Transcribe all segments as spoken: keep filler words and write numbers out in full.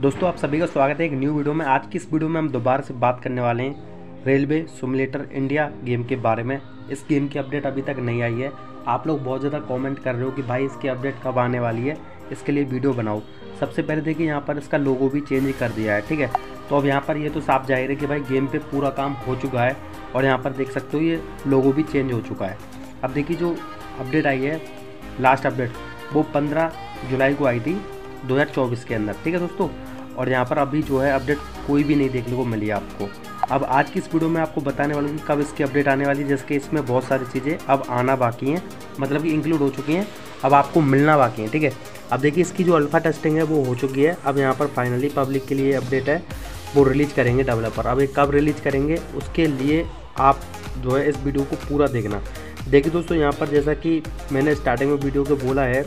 दोस्तों आप सभी का स्वागत है एक न्यू वीडियो में। आज की इस वीडियो में हम दोबारा से बात करने वाले हैं रेलवे सिमुलेटर इंडिया गेम के बारे में। इस गेम की अपडेट अभी तक नहीं आई है। आप लोग बहुत ज़्यादा कमेंट कर रहे हो कि भाई इसकी अपडेट कब आने वाली है, इसके लिए वीडियो बनाओ। सबसे पहले देखिए यहाँ पर इसका लोगो भी चेंज कर दिया है, ठीक है। तो अब यहाँ पर ये तो साफ जाहिर है कि भाई गेम पर पूरा काम हो चुका है और यहाँ पर देख सकते हो ये लोगो भी चेंज हो चुका है। अब देखिए जो अपडेट आई है, लास्ट अपडेट, वो पंद्रह जुलाई को आई थी दो हज़ार चौबीस के अंदर, ठीक है दोस्तों। और यहाँ पर अभी जो है अपडेट कोई भी नहीं देखने को मिली आपको। अब आज की इस वीडियो में आपको बताने वाला हूँ कि कब इसकी अपडेट आने वाली है, जिसके इसमें बहुत सारी चीज़ें अब आना बाकी हैं, मतलब कि इंक्लूड हो चुकी हैं, अब आपको मिलना बाकी है, ठीक है। अब देखिए इसकी जो अल्फ़ा टेस्टिंग है वो हो चुकी है। अब यहाँ पर फाइनली पब्लिक के लिए अपडेट है, वो रिलीज़ करेंगे डेवलपर। अब ये कब रिलीज़ करेंगे उसके लिए आप जो है इस वीडियो को पूरा देखना। देखिए दोस्तों यहाँ पर जैसा कि मैंने स्टार्टिंग में वीडियो के बोला है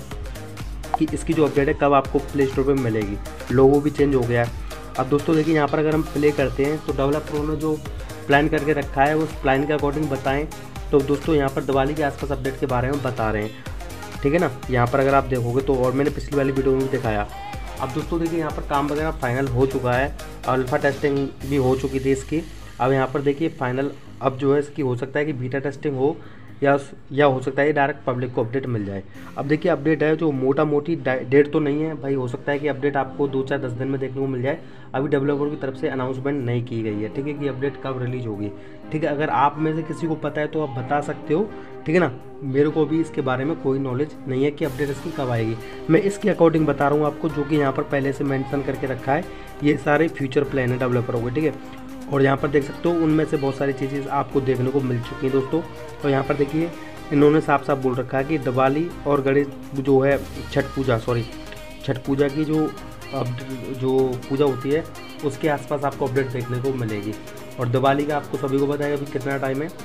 कि इसकी जो अपडेट है कब आपको प्ले स्टोर पे मिलेगी, लोगो भी चेंज हो गया है। अब दोस्तों देखिए यहाँ पर अगर हम प्ले करते हैं तो डेवलपरों ने जो प्लान करके रखा है उस प्लान के अकॉर्डिंग बताएं तो दोस्तों यहाँ पर दिवाली के आसपास अपडेट के बारे में बता रहे हैं, ठीक है ना। यहाँ पर अगर आप देखोगे तो, और मैंने पिछली वाली वीडियो में भी दिखाया। अब दोस्तों देखिए यहाँ पर काम वगैरह फाइनल हो चुका है, अल्फ़ा टेस्टिंग भी हो चुकी थी इसकी। अब यहाँ पर देखिए फाइनल अब जो है इसकी हो सकता है कि बीटा टेस्टिंग हो या या हो सकता है डायरेक्ट पब्लिक को अपडेट मिल जाए। अब देखिए अपडेट है जो मोटा मोटी डेट तो नहीं है भाई, हो सकता है कि अपडेट आपको दो चार दस दिन में देखने को मिल जाए। अभी डेवलपर की तरफ से अनाउंसमेंट नहीं की गई है, ठीक है, कि अपडेट कब रिलीज होगी, ठीक है। अगर आप में से किसी को पता है तो आप बता सकते हो, ठीक है ना। मेरे को भी इसके बारे में कोई नॉलेज नहीं है कि अपडेट इसकी कब आएगी। मैं इसके अकॉर्डिंग बता रहा हूँ आपको, जो कि यहाँ पर पहले से मेंशन करके रखा है। ये सारे फ्यूचर प्लान है डेवलपरों के, ठीक है। और यहाँ पर देख सकते हो उनमें से बहुत सारी चीज़ें आपको देखने को मिल चुकी हैं दोस्तों। तो यहाँ पर देखिए इन्होंने साफ साफ बोल रखा है कि दिवाली और गणेश जो है छठ पूजा सॉरी छठ पूजा की जो अब जो पूजा होती है उसके आसपास आपको अपडेट देखने को मिलेगी। और दिवाली का आपको सभी को पता है अभी कितना टाइम है,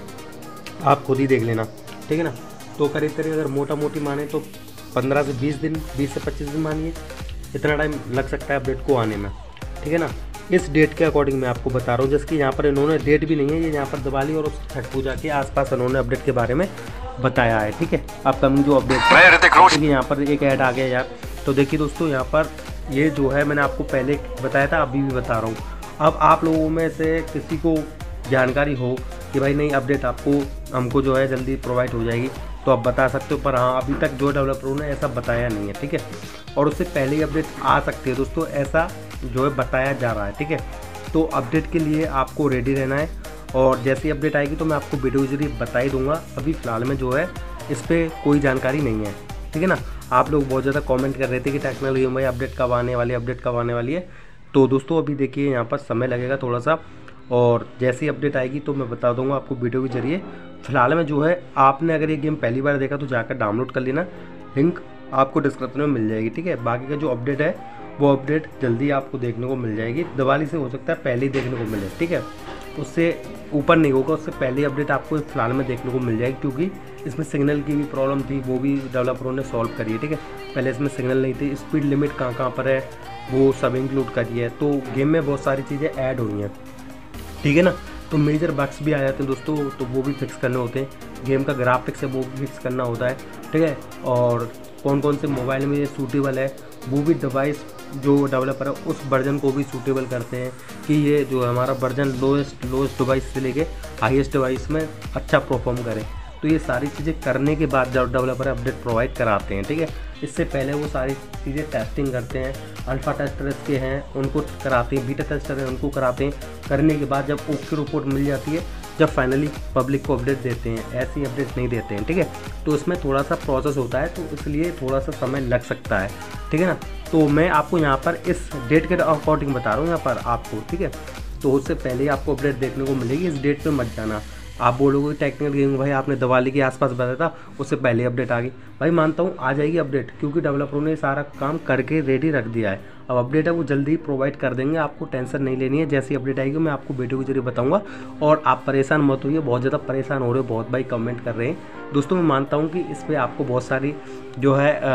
आप खुद ही देख लेना, ठीक है ना। तो करीब करीब अगर मोटा मोटी माने तो पंद्रह से बीस दिन बीस से पच्चीस दिन मानिए, इतना टाइम लग सकता है अपडेट को आने में, ठीक है ना। इस डेट के अकॉर्डिंग मैं आपको बता रहा हूँ, जिसकी यहाँ पर इन्होंने डेट भी नहीं है, ये यहाँ पर दिवाली और उस छठ पूजा के आसपास इन्होंने अपडेट के बारे में बताया है, ठीक है। अपकमिंग जो अपडेट है यहाँ पर एक ऐड आ गया यार। तो देखिए दोस्तों यहाँ पर ये जो है मैंने आपको पहले बताया था, अभी भी बता रहा हूँ। अब आप लोगों में से किसी को जानकारी हो कि भाई नहीं अपडेट आपको हमको जो है जल्दी प्रोवाइड हो जाएगी तो आप बता सकते हो, पर हाँ अभी तक जो डेवलपरों ने ऐसा बताया नहीं है, ठीक है। और उससे पहले ही अपडेट आ सकती है दोस्तों, ऐसा जो है बताया जा रहा है, ठीक है। तो अपडेट के लिए आपको रेडी रहना है और जैसी अपडेट आएगी तो मैं आपको वीडियो जरिए बता ही दूंगा। अभी फ़िलहाल में जो है इस पर कोई जानकारी नहीं है, ठीक है ना। आप लोग बहुत ज़्यादा कमेंट कर रहे थे कि टेक्निकल गेम भाई अपडेट कब आने वाली है, अपडेट कब आने वाली है। तो दोस्तों अभी देखिए यहाँ पर समय लगेगा थोड़ा सा, और जैसी अपडेट आएगी तो मैं बता दूंगा आपको वीडियो के जरिए। फिलहाल में जो है आपने अगर ये गेम पहली बार देखा तो जाकर डाउनलोड कर लेना, लिंक आपको डिस्क्रिप्शन में मिल जाएगी, ठीक है। बाकी का जो अपडेट है वो अपडेट जल्दी आपको देखने को मिल जाएगी। दिवाली से हो सकता है पहले ही देखने को मिले, ठीक है, उससे ऊपर नहीं होगा, उससे पहले अपडेट आपको फिलहाल में देखने को मिल जाएगी, क्योंकि इसमें सिग्नल की भी प्रॉब्लम थी, वो भी डेवलपरों ने सॉल्व करी है, ठीक है। पहले इसमें सिग्नल नहीं थी, स्पीड लिमिट कहाँ कहाँ पर है वो सब इंक्लूड करी है। तो गेम में बहुत सारी चीज़ें ऐड हुई हैं, ठीक है ना। तो मेजर बग्स भी आ जाते हैं दोस्तों, तो वो भी फिक्स करने होते हैं। गेम का ग्राफिक्स है वो भी फिक्स करना होता है, ठीक है। और कौन कौन से मोबाइल में ये सूटेबल है वो भी डिवाइस जो डेवलपर है उस वर्जन को भी सूटेबल करते हैं कि ये जो हमारा वर्जन लोएस्ट लोएस्ट डिवाइस से लेके हाईएस्ट डिवाइस में अच्छा परफॉर्म करे। तो ये सारी चीज़ें करने के बाद जब डेवलपर अपडेट प्रोवाइड कराते हैं, ठीक है। इससे पहले वो सारी चीज़ें टेस्टिंग करते हैं, अल्फ़ा टेस्टर के हैं उनको कराते हैं, बीटा टेस्टर हैं उनको कराते हैं। करने के बाद जब ओके रिपोर्ट मिल जाती है, जब फाइनली पब्लिक को अपडेट देते हैं, ऐसी अपडेट नहीं देते हैं, ठीक है। तो उसमें थोड़ा सा प्रोसेस होता है, तो इसलिए थोड़ा सा समय लग सकता है, ठीक है ना। तो मैं आपको यहाँ पर इस डेट के अकॉर्डिंग बता रहा हूँ यहाँ पर आपको, ठीक है। तो उससे पहले ही आपको अपडेट देखने को मिलेगी, इस डेट पे मत जाना। आप बोलोगे टेक्निकल गेम भाई आपने दिवाली के आसपास बताया था, उससे पहले अपडेट आ गई, भाई मानता हूँ आ जाएगी अपडेट, क्योंकि डेवलपरों ने सारा काम करके रेडी रख दिया है। अब अपडेट है वो जल्दी प्रोवाइड कर देंगे, आपको टेंशन नहीं लेनी है। जैसी अपडेट आएगी मैं आपको वीडियो के जरिए बताऊंगा, और आप परेशान मत होइए, बहुत ज़्यादा परेशान हो रहे हो, बहुत भाई कमेंट कर रहे हैं दोस्तों। मैं मानता हूँ कि इस पर आपको बहुत सारी जो है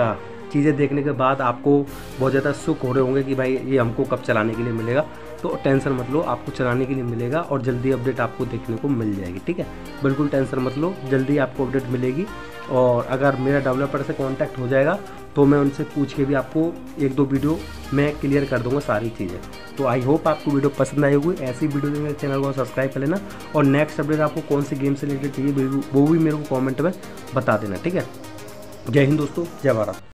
चीज़ें देखने के बाद आपको बहुत ज़्यादा सुख हो रहे होंगे कि भाई ये हमको कब चलाने के लिए मिलेगा। तो टेंशन मत लो, आपको चलाने के लिए मिलेगा और जल्दी अपडेट आपको देखने को मिल जाएगी। ठीक है, बिल्कुल टेंशन मत लो, जल्दी आपको अपडेट मिलेगी। और अगर मेरा डेवलपर से कांटेक्ट हो जाएगा तो मैं उनसे पूछ के भी आपको एक दो वीडियो मैं क्लियर कर दूंगा सारी चीज़ें। तो आई होप आपको वीडियो पसंद आई होगी। ऐसी वीडियो के मेरे चैनल को सब्सक्राइब कर लेना और नेक्स्ट अपडेट आपको कौन सी गेम से रिलेटेड चाहिए वो भी मेरे को कॉमेंट में बता देना। ठीक है, जय हिंद दोस्तों, जय भारत।